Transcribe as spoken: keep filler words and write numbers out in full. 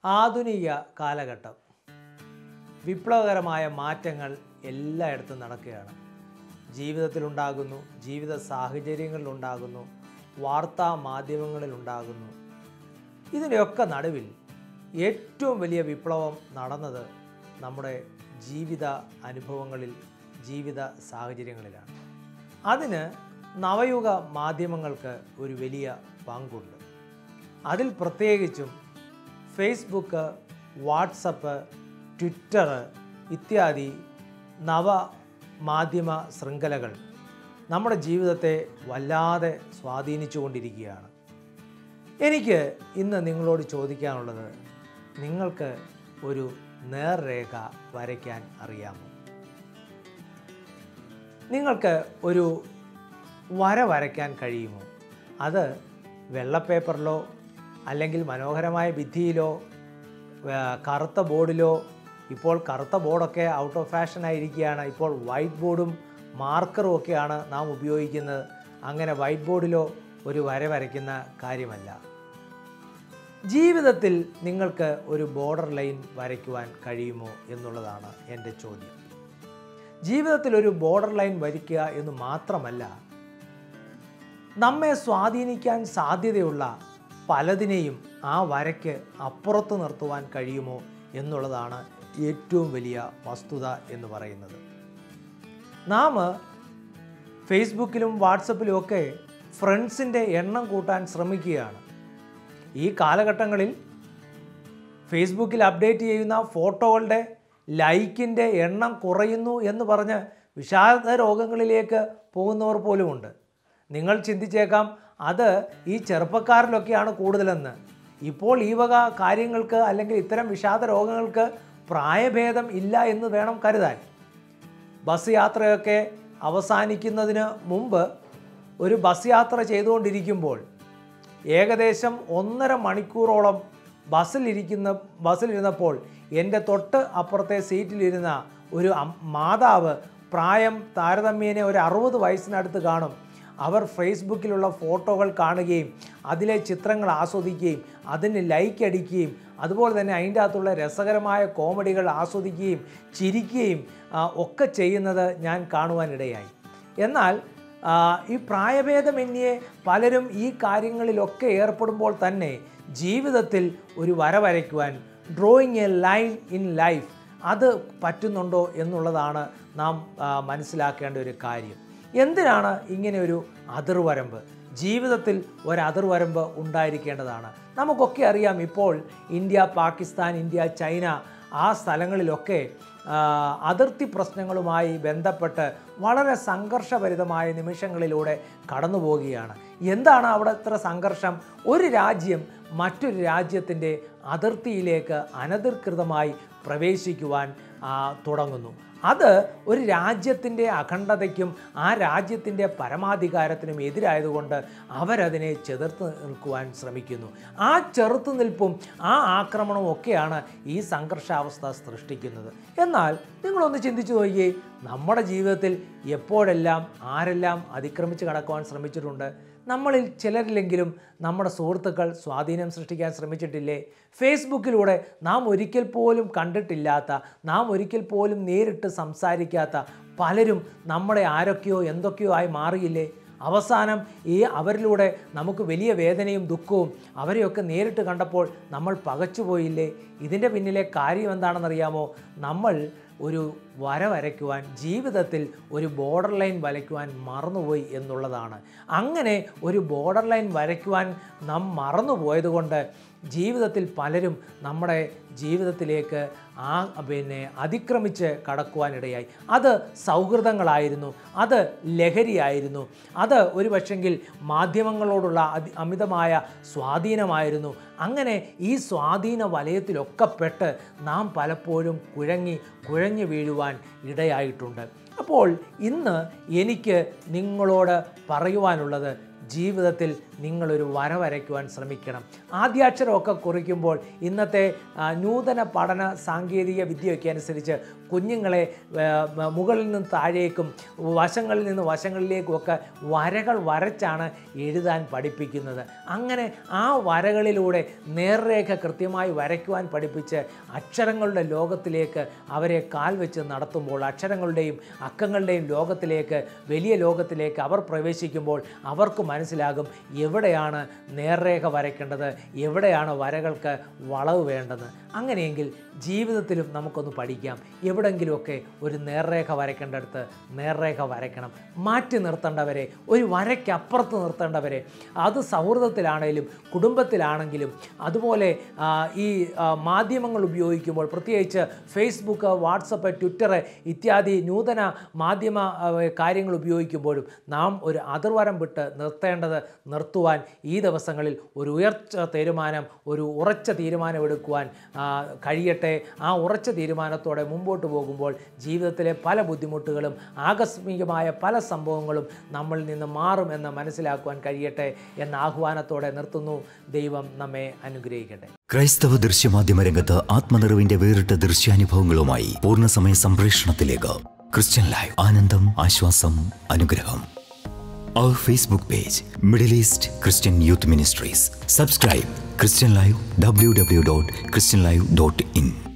ആധുനിക കാലഘട്ടം വിപ്ലവകരമായ മാറ്റങ്ങൾ എല്ലായിടത്തും നടക്കുകയാണ്. ജീവിതത്തിലുണ്ടാകുന്നു, ജീവിത സാഹചര്യങ്ങളിലുണ്ടാകുന്നു, വാർത്താ മാധ്യമങ്ങളിലുണ്ടാകുന്നു. ഇതിൻ്റെയൊക്കെ നടുവിൽ ഏറ്റവും വലിയ വിപ്ലവം നടന്നത് നമ്മുടെ ജീവിത അനുഭവങ്ങളിൽ, ജീവിത സാഹചര്യങ്ങളിലാണ്. അതിന് നവയുഗ മാധ്യമങ്ങൾക്ക് ഒരു വലിയ പങ്കുണ്ട്. അതിൽ പ്രത്യേകിച്ചും ഫേസ്ബുക്ക്, വാട്സപ്പ്, ട്വിറ്റർ ഇത്യാദി നവ മാധ്യമ ശൃംഖലകൾ നമ്മുടെ ജീവിതത്തെ വല്ലാതെ സ്വാധീനിച്ചു കൊണ്ടിരിക്കുകയാണ്. എനിക്ക് ഇന്ന് നിങ്ങളോട് ചോദിക്കാനുള്ളത്, നിങ്ങൾക്ക് ഒരു നേർരേഖ വരയ്ക്കാൻ അറിയാമോ? നിങ്ങൾക്ക് ഒരു വര വരയ്ക്കാൻ കഴിയുമോ? അത് വെള്ള പേപ്പറിലോ അല്ലെങ്കിൽ മനോഹരമായ ഭിത്തിയിലോ കറുത്ത ബോർഡിലോ, ഇപ്പോൾ കറുത്ത ബോർഡൊക്കെ ഔട്ട് ഓഫ് ഫാഷൻ ആയിരിക്കുകയാണ്. ഇപ്പോൾ വൈറ്റ് ബോർഡും മാർക്കറും ഒക്കെയാണ് നാം ഉപയോഗിക്കുന്നത്. അങ്ങനെ വൈറ്റ് ബോർഡിലോ ഒരു വര വരയ്ക്കുന്ന കാര്യമല്ല. ജീവിതത്തിൽ നിങ്ങൾക്ക് ഒരു ബോർഡർ ലൈൻ വരയ്ക്കുവാൻ കഴിയുമോ എന്നുള്ളതാണ് എൻ്റെ ചോദ്യം. ജീവിതത്തിൽ ഒരു ബോർഡർ ലൈൻ വരയ്ക്കുക എന്ന് മാത്രമല്ല, നമ്മെ സ്വാധീനിക്കാൻ സാധ്യതയുള്ള പലതിനെയും ആ വരയ്ക്ക് അപ്പുറത്ത് നിർത്തുവാൻ കഴിയുമോ എന്നുള്ളതാണ് ഏറ്റവും വലിയ വസ്തുത എന്ന് പറയുന്നത്. നാം ഫേസ്ബുക്കിലും വാട്സപ്പിലും ഒക്കെ ഫ്രണ്ട്സിൻ്റെ എണ്ണം കൂട്ടാൻ ശ്രമിക്കുകയാണ്. ഈ കാലഘട്ടങ്ങളിൽ ഫേസ്ബുക്കിൽ അപ്ഡേറ്റ് ചെയ്യുന്ന ഫോട്ടോകളുടെ ലൈക്കിൻ്റെ എണ്ണം കുറയുന്നു എന്ന് പറഞ്ഞ് വിഷാദ രോഗങ്ങളിലേക്ക് പോകുന്നവർ പോലുമുണ്ട്. നിങ്ങൾ ചിന്തിച്ചേക്കാം, അത് ഈ ചെറുപ്പക്കാരിലൊക്കെയാണ് കൂടുതലെന്ന്. ഇപ്പോൾ ഈ വക കാര്യങ്ങൾക്ക് അല്ലെങ്കിൽ ഇത്തരം വിഷാദ രോഗങ്ങൾക്ക് പ്രായഭേദം ഇല്ല എന്ന് വേണം കരുതാൻ. ബസ് യാത്രയൊക്കെ അവസാനിക്കുന്നതിന് മുമ്പ് ഒരു ബസ് യാത്ര ചെയ്തുകൊണ്ടിരിക്കുമ്പോൾ ഏകദേശം ഒന്നര മണിക്കൂറോളം ബസ്സിലിരിക്കുന്ന ബസ്സിലിരുന്നപ്പോൾ എൻ്റെ തൊട്ട് അപ്പുറത്തെ സീറ്റിലിരുന്ന ഒരു മാതാവ്, പ്രായം താരതമ്യേന ഒരു അറുപത് വയസ്സിനടുത്ത് കാണും, അവർ ഫേസ്ബുക്കിലുള്ള ഫോട്ടോകൾ കാണുകയും അതിലെ ചിത്രങ്ങൾ ആസ്വദിക്കുകയും അതിന് ലൈക്ക് അടിക്കുകയും അതുപോലെ തന്നെ അതിൻ്റെ അകത്തുള്ള രസകരമായ കോമഡികൾ ആസ്വദിക്കുകയും ചിരിക്കുകയും ഒക്കെ ചെയ്യുന്നത് ഞാൻ കാണുവാനിടയായി. എന്നാൽ ഈ പ്രായഭേദമന്യേ പലരും ഈ കാര്യങ്ങളിലൊക്കെ ഏർപ്പെടുമ്പോൾ തന്നെ ജീവിതത്തിൽ ഒരു വര വരയ്ക്കുവാൻ, drawing a line in life, അത് പറ്റുന്നുണ്ടോ എന്നുള്ളതാണ് നാം മനസ്സിലാക്കേണ്ട ഒരു കാര്യം. എന്തിനാണ് ഇങ്ങനെ ഒരു അതിർവരമ്പ്? ജീവിതത്തിൽ ഒരു അതിർവരമ്പ് ഉണ്ടായിരിക്കേണ്ടതാണ്. നമുക്കൊക്കെ അറിയാം, ഇപ്പോൾ ഇന്ത്യ, പാകിസ്ഥാൻ, ഇന്ത്യ, ചൈന ആ സ്ഥലങ്ങളിലൊക്കെ അതിർത്തി പ്രശ്നങ്ങളുമായി ബന്ധപ്പെട്ട് വളരെ സംഘർഷഭരിതമായ നിമിഷങ്ങളിലൂടെ കടന്നു പോവുകയാണ്. എന്താണ് അവിടെ ഇത്ര സംഘർഷം? ഒരു രാജ്യം മറ്റൊരു രാജ്യത്തിൻ്റെ അതിർത്തിയിലേക്ക് അനധികൃതമായി പ്രവേശിക്കുവാൻ തുടങ്ങുന്നു. അത് ഒരു രാജ്യത്തിൻ്റെ അഖണ്ഡതയ്ക്കും ആ രാജ്യത്തിൻ്റെ പരമാധികാരത്തിനും എതിരായതുകൊണ്ട് അവരതിനെ ചെറുത്ത് നിൽക്കുവാൻ ശ്രമിക്കുന്നു. ആ ചെറുത്തുനിൽപ്പും ആ ആക്രമണവും ഒക്കെയാണ് ഈ സംഘർഷാവസ്ഥ സൃഷ്ടിക്കുന്നത്. എന്നാൽ നിങ്ങളൊന്ന് ചിന്തിച്ചു നോക്കിയേ, നമ്മുടെ ജീവിതത്തിൽ എപ്പോഴെല്ലാം ആരെല്ലാം അതിക്രമിച്ച് കടക്കുവാൻ ശ്രമിച്ചിട്ടുണ്ട്? നമ്മളിൽ ചിലരിലെങ്കിലും നമ്മുടെ സുഹൃത്തുക്കൾ സ്വാധീനം സൃഷ്ടിക്കാൻ ശ്രമിച്ചിട്ടില്ലേ? ഫേസ്ബുക്കിലൂടെ നാം ഒരിക്കൽ പോലും കണ്ടിട്ടില്ലാത്ത, നാം ഒരിക്കൽ പോലും നേരിട്ട് സംസാരിക്കാത്ത പലരും നമ്മുടെ ആരൊക്കെയോ എന്തൊക്കെയോ ആയി മാറിയില്ലേ? അവസാനം ഈ അവരിലൂടെ നമുക്ക് വലിയ വേദനയും ദുഃഖവും, അവരെയൊക്കെ നേരിട്ട് കണ്ടപ്പോൾ നമ്മൾ പകച്ചുപോയില്ലേ? ഇതിൻ്റെ പിന്നിലെ കാര്യം എന്താണെന്നറിയാമോ? നമ്മൾ ഒരു വര വരയ്ക്കുവാൻ, ജീവിതത്തിൽ ഒരു ബോർഡർ ലൈൻ വരയ്ക്കുവാൻ മറന്നുപോയി എന്നുള്ളതാണ്. അങ്ങനെ ഒരു ബോർഡർ ലൈൻ വരയ്ക്കുവാൻ നാം മറന്നുപോയതുകൊണ്ട് ജീവിതത്തിൽ പലരും നമ്മുടെ ജീവിതത്തിലേക്ക് ആ പിന്നെ അതിക്രമിച്ച് കടക്കുവാനിടയായി. അത് സൗഹൃദങ്ങളായിരുന്നു, അത് ലഹരിയായിരുന്നു, അത് ഒരു പക്ഷെങ്കിൽ മാധ്യമങ്ങളോടുള്ള അതി അമിതമായ സ്വാധീനമായിരുന്നു. അങ്ങനെ ഈ സ്വാധീന വലയത്തിലൊക്കെ പെട്ട് നാം പലപ്പോഴും കുഴങ്ങി കുഴഞ്ഞു വീഴുവാൻ ഇടയായിട്ടുണ്ട്. അപ്പോൾ ഇന്ന് എനിക്ക് നിങ്ങളോട് പറയുവാനുള്ളത്, ജീവിതത്തിൽ നിങ്ങളൊരു വര വരയ്ക്കുവാൻ ശ്രമിക്കണം. ആദ്യാക്ഷരമൊക്കെ കുറിക്കുമ്പോൾ ഇന്നത്തെ നൂതന പഠന സാങ്കേതിക വിദ്യയൊക്കെ അനുസരിച്ച് കുഞ്ഞുങ്ങളെ മുകളിൽ നിന്ന് താഴേക്കും വശങ്ങളിൽ നിന്ന് വശങ്ങളിലേക്കും ഒക്കെ വരകൾ വരച്ചാണ് എഴുതാൻ പഠിപ്പിക്കുന്നത്. അങ്ങനെ ആ വരകളിലൂടെ നേർരേഖ കൃത്യമായി വരയ്ക്കുവാൻ പഠിപ്പിച്ച് അക്ഷരങ്ങളുടെ ലോകത്തിലേക്ക് അവരെ കാൽ വെച്ച് നടത്തുമ്പോൾ, അക്ഷരങ്ങളുടെയും അക്കങ്ങളുടെയും ലോകത്തിലേക്ക്, വലിയ ലോകത്തിലേക്ക് അവർ പ്രവേശിക്കുമ്പോൾ അവർക്ക് മനസ്സിലാകും എവിടെയാണ് നേർരേഖ വരയ്ക്കേണ്ടത്, എവിടെയാണ് വരകൾക്ക് വളവ് വേണ്ടത്. അങ്ങനെയെങ്കിൽ ജീവിതത്തിലും നമുക്കൊന്ന് പഠിക്കാം. എവിടെയെങ്കിലുമൊക്കെ ഒരു നേർരേഖ വരയ്ക്കേണ്ടടുത്ത് നേർരേഖ വരയ്ക്കണം. മാറ്റി നിർത്തേണ്ടവരെ, ഒരു വരയ്ക്കപ്പുറത്ത് നിർത്തേണ്ടവരെ, അത് സൗഹൃദത്തിലാണെങ്കിലും കുടുംബത്തിലാണെങ്കിലും അതുപോലെ ഈ മാധ്യമങ്ങൾ ഉപയോഗിക്കുമ്പോൾ, പ്രത്യേകിച്ച് ഫേസ്ബുക്ക്, വാട്സപ്പ്, ട്വിറ്റർ ഇത്യാദി നൂതന മാധ്യമ കാര്യങ്ങൾ ഉപയോഗിക്കുമ്പോഴും നാം ഒരു അതിർവരം വിട്ട് നിർത്തേണ്ടത് നിർത്തുവാൻ ഈ ദിവസങ്ങളിൽ ഒരു ഉയർച്ച തീരുമാനം, ഒരു ഉറച്ച തീരുമാനമെടുക്കുവാൻ കഴിയട്ടെ. ആ ഉറച്ച തീരുമാനത്തോടെ മുമ്പോട്ട് പോകുമ്പോൾ ജീവിതത്തിലെ പല ബുദ്ധിമുട്ടുകളും ആകസ്മികമായ പല സംഭവങ്ങളും നമ്മളിൽ നിന്ന് മാറും എന്ന് മനസ്സിലാക്കുവാൻ കഴിയട്ടെ എന്ന ആഹ്വാനത്തോടെ നിർത്തുന്നു. ദൈവം നമ്മെ അനുഗ്രഹിക്കട്ടെ. ക്രൈസ്തവ ദൃശ്യമാധ്യമ രംഗത്ത് ആത്മനിറവിന്റെ വേറിട്ട ദൃശ്യാനുഭവങ്ങളുമായി പൂർണ്ണസമയ സംപ്രേഷണത്തിലേക്ക് ക്രിസ്ത്യൻ ലൈവ്. ആനന്ദം, ആശ്വാസം, അനുഗ്രഹം. Our Facebook page, Middle East Christian Youth Ministries. Subscribe Christian Live, w w w dot christian live dot in.